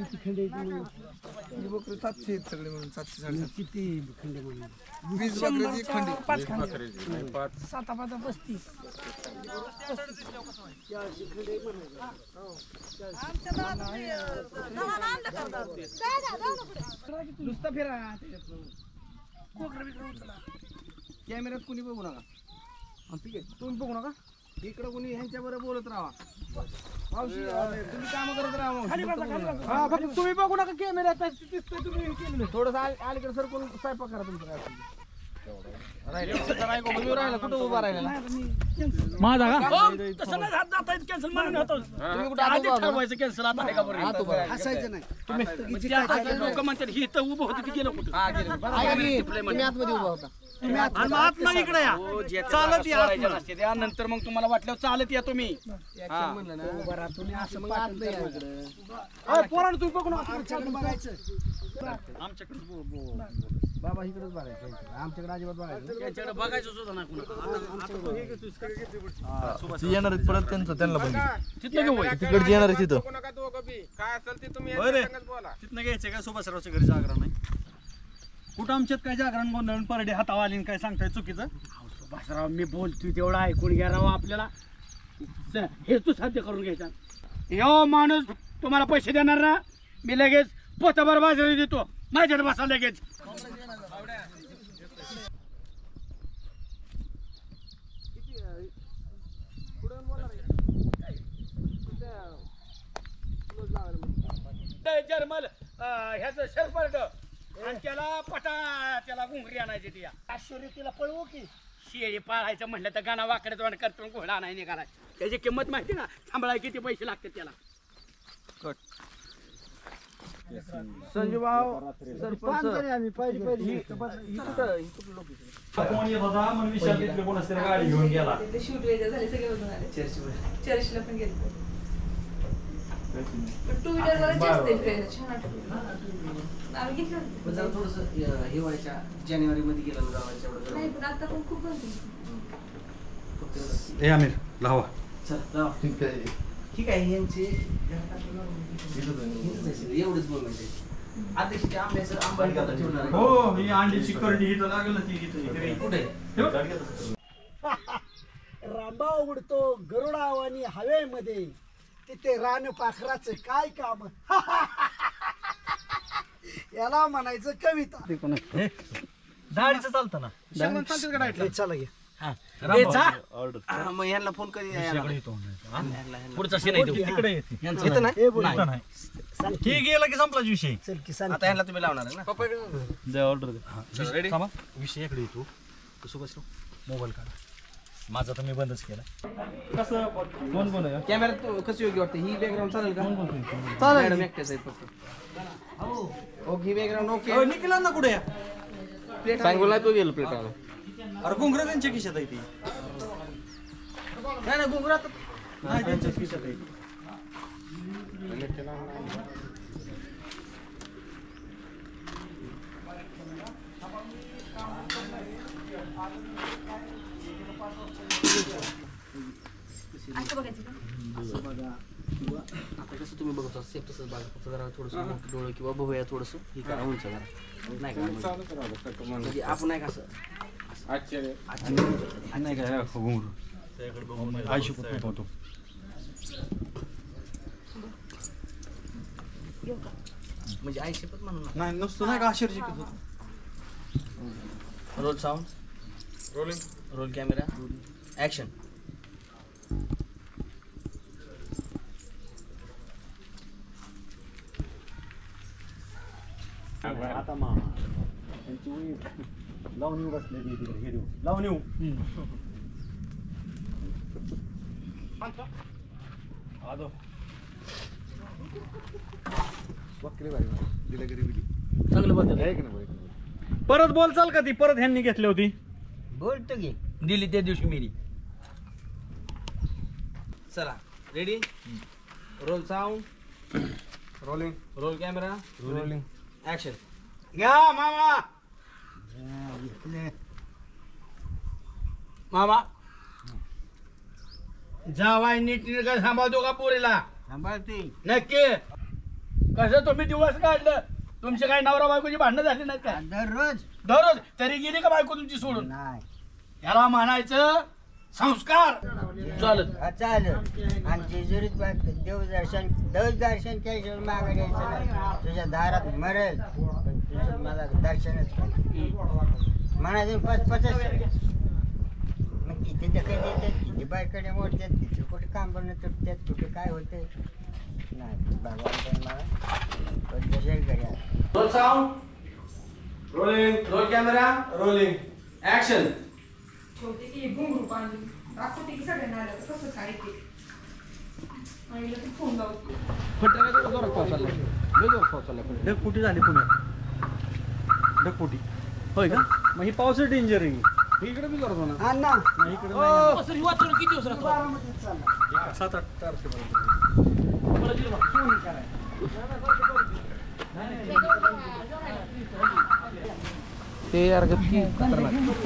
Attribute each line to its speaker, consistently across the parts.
Speaker 1: किती खंडे
Speaker 2: ही बकरी 700 आहेत सगळे मिळून 700
Speaker 1: किती खंडे म्हणून
Speaker 2: 20 बकरीची खंडी
Speaker 3: 5 खंडे 7 5 35
Speaker 2: नुसतं फिरा कॅमेऱ्यात कुणी बघू नका ठीक आहे तुम्ही बघू नका इकडं कुणी ह्यांच्या बरोबर बोलत राहा मावशी तुम्ही काम करत राहा
Speaker 1: हा फक्त तुम्ही बघू नका कॅमेऱ्यात दिसतोय तुम्ही केलं
Speaker 2: थोडस अलीकडे सर कोण स्वयंपाक करा तुमचं राहिला कुठं उभा राहिला
Speaker 1: माझा
Speaker 3: तसं नाही हात जाता येत कॅन्सल म्हणून होतो
Speaker 2: तुम्ही कुठं
Speaker 3: आधी ठरवायचं कॅन्सल आता आहे का बरं
Speaker 2: हात उभा
Speaker 1: हसायचं नाही
Speaker 3: लोक म्हणतात ही तर उभं होती ती गेलं कुठं
Speaker 2: तुम्ही आतमध्ये उभा होता
Speaker 3: आणि मग आत नाही इकडे या चालत या आतनं. त्यानंतर मग तुम्हाला वाटलं चालत या तुम्ही
Speaker 2: म्हणलं ना
Speaker 1: उभा राहा तुम्ही असं
Speaker 2: मग
Speaker 1: पाठवलं
Speaker 2: आतलं या
Speaker 1: या
Speaker 2: इकडं.
Speaker 1: पोरांनो तुम्ही बघू नका बघायचं
Speaker 3: आमच्याकडे
Speaker 2: बाबा इकडेच बघायचं आमच्याकडे अजिबात बघायचं
Speaker 3: त्यांच्याकडे बघायचं सुद्धा नाही कुणा
Speaker 4: ती येणार आहेत परत त्यांना पण
Speaker 3: तिथनं घेऊ
Speaker 4: तिकडची येणार आहे तिथं
Speaker 3: तिथनं घ्यायचं काय सुभाषरावच्या घरी जागरण नाही कुठं आमच्यात काय जागरण गोंधळ परडे हातावा आली काय सांगताय चुकीचं सुभाषराव मी बोलतोय तेवढं ऐकून घ्या राव आपल्याला हेतू साध्य करून घ्यायचा यो माणूस तुम्हाला पैसे देणार ना मी लगेच पोताभर बाजारी देतो माझ्याकडे बसा लगेच जर्मल ह्याचं शर्फर्ट आणि त्याला पटा त्याला घुंगरी आणायची ती
Speaker 1: आश्चर्य पळवू की
Speaker 3: शेळी पाळायचं म्हटलं तर गाणं वाकडे तोंड करतो घोडा नाही निघाला त्याची किंमत माहिती ना सांभाळाय किती पैसे लागतात त्याला
Speaker 2: संजू भाऊ सरपंच
Speaker 1: आम्ही पाहिजे पाहिजे
Speaker 4: गाडी घेऊन गेला
Speaker 5: शूट वगैरे झाले सगळे बघून आले चर्चला पण गेले पण टू व्हीलर वर जास्त आहे फिरायला छान वाटतं आम्ही घेतलं
Speaker 2: थोडस हिवाळ्याच्या जानेवारी मध्ये गेलं गावाच्या
Speaker 5: नाही पण आता पण खूप बनते
Speaker 4: ए आमिर लावा
Speaker 2: ठीक आहे यांचे एवढंच बोल म्हणजे अध्यक्ष ते आंब्याचं आंबाडी करता ठेवणार आहे.
Speaker 4: हो ही अंड्याची करडी इथं लागेल ना ती इथं
Speaker 2: कुठे
Speaker 1: रांबा उडतो गरुडावानी हवेमध्ये तिथे रान पाखराचं काय काम याला म्हणायचं कविता
Speaker 4: दाढीचं चालतं ना
Speaker 2: शेंगदाणे चालतील का डाएटला?
Speaker 1: चला घ्या
Speaker 2: मग यांना फोन कधी
Speaker 3: पुढचा सीन
Speaker 4: तिकडे येते
Speaker 2: येतं ना
Speaker 1: हे बोल
Speaker 4: ही गेला की संपलाच विषय
Speaker 1: चल की सांग
Speaker 2: आता यांना तुम्ही लावणार आहे ना
Speaker 4: द्या ऑर्डर द्या विषय इकडे येतो सुभाषराव मोबाईल काढा माझा तर मी बंदच केला कसं कोण कोण आहे
Speaker 2: कॅमेरा कशी योग्य वाटते ही बॅकग्राऊंड चालेल का
Speaker 1: चालेल.
Speaker 2: मॅडम एकटेच आहेत फक्त ओके बॅकग्राऊंड ओके
Speaker 4: निघला ना कुठे
Speaker 2: प्लेट सांगूला तो गेलो प्लेट आला
Speaker 4: अरे घुंगरं त्यांच्या खिशात आहे ती
Speaker 2: नाही नाही घुंगरात
Speaker 4: नाही त्यांच्याच खिशात आहे ती
Speaker 5: असं बघायचं का
Speaker 2: बघा किंवा आता कसं तुम्ही बघत सेफ तसंच बघा फक्त जरा थोडंसं मोठं डोळं किंवा बघूया थोडंसं ही करा उंच करा नाही का म्हणजे आपण नाही का असं
Speaker 4: नाही काय घुंगरू आई शिकत होतो
Speaker 2: म्हणजे आई शपथ म्हणून
Speaker 4: नाही नसतो नाही का आश्चर्य शिकत होतो
Speaker 2: roll sound roll camera action
Speaker 4: आता मामा त्यांची वही लावणी बसलेली तिकडे हे देऊ लावणी आदो
Speaker 2: चांगलं बघ
Speaker 4: परत बोल चाल का ती परत ह्यांनी घेतली होती
Speaker 2: बोलतो की दिली त्या दिवशी मेरी चला ready roll sound rolling roll camera rolling action
Speaker 3: घ्या मामा मामा जावाय नीट सांभाळतो का पोरीला
Speaker 1: सांभाळते
Speaker 3: नक्की कसं तुम्ही दिवस काढलं तुमचे काय नवरा बायकोची भांडणं झाली नाहीत काय दररोज तरी गेली का बायको तुमची सोडून
Speaker 1: नाही
Speaker 3: याला म्हणायचं संस्कार चालत
Speaker 6: चालेल आणि जेजुरीत देवदर्शन केल्याशिवाय मागे द्यायचं नाही तुझ्या दारात मरेल पण तुझं मला दर्शनच म्हणायचं मग किती दखल देतात किती बायकडे मोडतात किती कुठे काम करणं तुटतात कुठे काय होते नाही भगवान मला दर्शन घरी
Speaker 2: roll sound rolling roll camera rolling action
Speaker 5: होते की घुंगरू पाणी दाखवते की सगळ्यांना आलं तर कसं काय ते आईला ते फोन लावते
Speaker 2: फटका जोरात पाऊस आला लय जोरात पाऊस आला
Speaker 3: ढगफुटी झाली पुण्यात ढगफुटी होय का मग ही पावसाचं डेंजर आहे
Speaker 2: इकडे बी जोरात होणार
Speaker 1: अण्णा
Speaker 3: इकडे नाही
Speaker 2: किती दिवस राहतो
Speaker 1: बारामतीत चालला
Speaker 3: 7-8 तारखेपर्यंत
Speaker 2: ते यार किती खतरनाक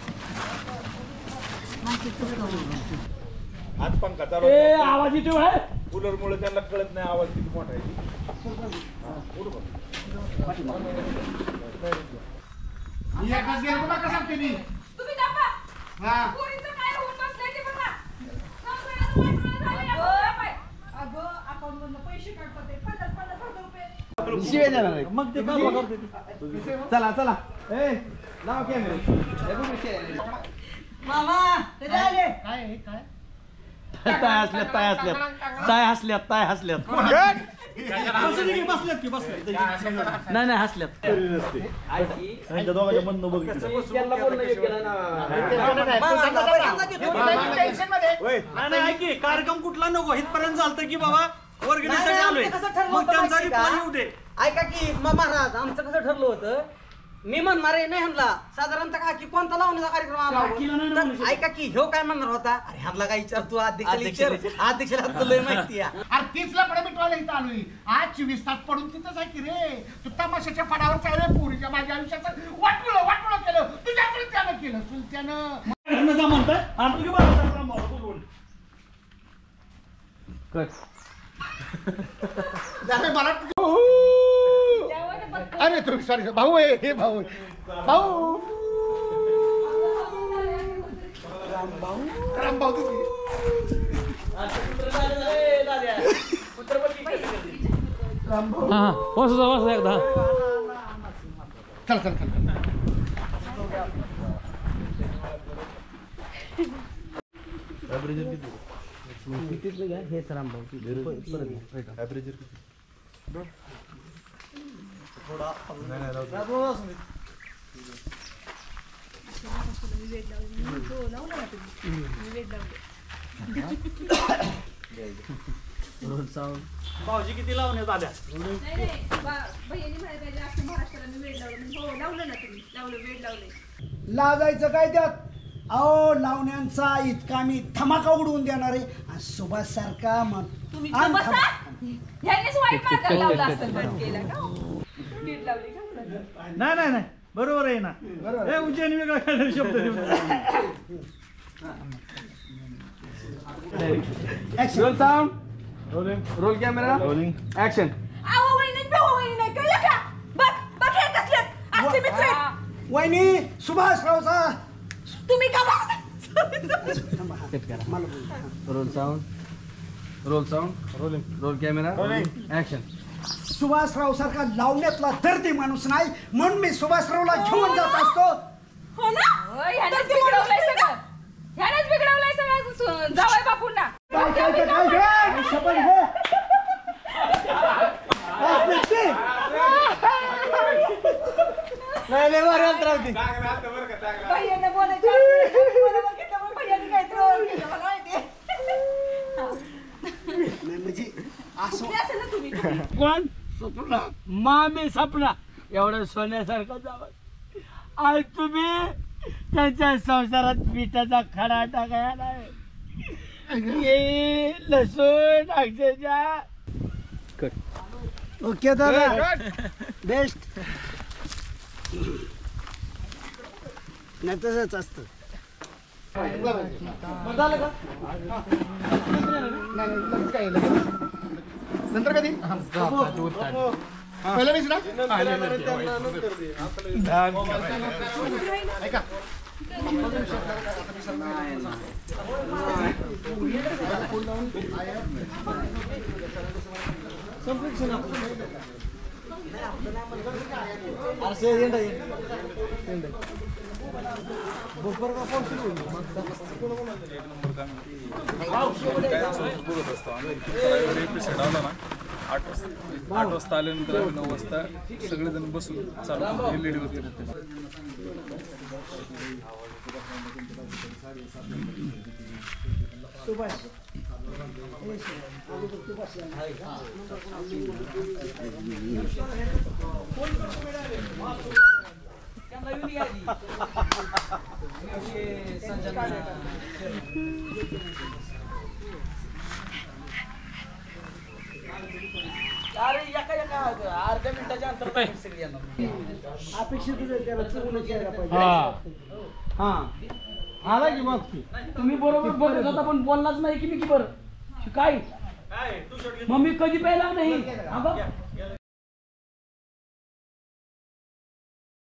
Speaker 4: हात पंखा चालू
Speaker 3: ए आवाज येतो आहे
Speaker 4: कूलर मुळे त्यांना कळत नाही आवाज किती मोठा आहे
Speaker 5: तुम्ही दाबा पोरीचं काय होऊन बसलंय ते बघा संसाराचं वाटोळं झालंय. अगं अकाउंटमधनं पैसे काढतात ते 50,000 रुपये
Speaker 2: शिवाय देणार नाही.
Speaker 3: मग ते काय करते
Speaker 2: चला चला ए लाव कॅमेरा
Speaker 1: मामा कधी आले
Speaker 3: ताय हसल्यात बसल्यात की बसल्यात नाही हसल्यात
Speaker 4: त्यांच्या दोघांच्या मधनं बघितलं
Speaker 3: नाही ऐकी कार्यक्रम कुठला नको इथपर्यंत चालतं की बाबा वर्गणीसाठी आलोय मग त्यांचा रिप्लाय येऊ दे
Speaker 7: ऐका की महाराज आमचं कसं ठरलं होतं मी म्हणणार आहे नाही ह्यांना साधारणतः का की कोणता लावण्याचा कार्यक्रम आला
Speaker 3: काकीला नाही ना म्हणू शकत.
Speaker 7: ऐका की ह्यो काय म्हणणार होता अरे ह्यांना काय विचार तू अध्यक्षाला तुला माहिती आहे
Speaker 8: अरे तीच लपडे मिटवायला इथं आलोय आज 24 तास पडून तिथंच आहे की रे तू तमाशाच्या फडावर चालू पुरीच्या माझ्या आयुष्याचं वाटवलं केलं तुझ्या चुलत्यानं केलं चुलत्यानं
Speaker 3: म्हणताय आणि तुम्ही बरं बोलवून
Speaker 8: झालं मला
Speaker 5: त्यावर बघ
Speaker 8: अरे तुम्ही सॉरी भाऊ आहे हे भाऊ भाऊ रामभाऊ तुम्ही
Speaker 3: एकदा
Speaker 8: चल चल चल
Speaker 3: भाऊजी किती लावण्यात आल्या
Speaker 5: नाही बहिणी म्हणायला पाहिजे अख्ख्या महाराष्ट्राला मी वेळ लावलं मी हो लावलं ना तुम्ही लावलं वेळ लावले
Speaker 1: लाजायचं काय त्यात अहो लावण्यांचा इतका मी धमाका उडवून देणार आहे सुभाष सारखा
Speaker 5: तुम्ही चुप बसा. ह्यांनीच वाईट मार्गाला लावला असेल बंद केला का नीट लावली का
Speaker 3: नाही बरोबर आहे ना हे उज्जैन वेगळा काय शब्द
Speaker 2: roll sound roll camera rolling action
Speaker 5: आहो वहिनी भाऊ वहिनी नाही कळलं का बघ हे कसलेत असले मित्र आहेत.
Speaker 1: वहिनी सुभाषरावचा
Speaker 5: तुम्ही का
Speaker 2: roll sound roll camera action
Speaker 1: Subhashrao सारखा लावण्यातला दर्दी माणूस नाही म्हणून मी सुभाषरावला घेऊन जात असतो
Speaker 5: हो ना ह्यानेच बिघडवलंय सगळं ह्यानेच बिघडवलंय सगळं जावई बापूंना
Speaker 1: काय शपथ घे.
Speaker 5: भैयाने बोलायचं भैयाने काहीतरी केलं मला माहिती
Speaker 1: नाही, म्हणजे असं
Speaker 5: असेल ना तुम्ही
Speaker 3: कोण सपना मामी सपना एवढं सोन्यासारखं जावं आज तुम्ही त्यांच्या संसारात पिठाचा खडा टाकायला ये लसूण अक्षरशः
Speaker 1: ओके दादा बेस्ट नाही तसंच असतं
Speaker 8: काय नंतर कधी पहिल्या वेळेस ना ऐका
Speaker 2: एपिसोड आला ना 8 वाजता आल्यानंतर आम्ही 9 वाजता सगळेजण बसून चालू LED वरती
Speaker 7: अरे एका अर्ध्या मिनिटाच्या अंतरावर सगळी येणार.
Speaker 1: अपेक्षित आहे त्याला चुकूनच यायला पाहिजे.
Speaker 7: हा आला की मग तुम्ही बरोबर बोलत होता पण बोललाच नाही की मी की बरं काय मग मी कधी प्यायला नाही अगं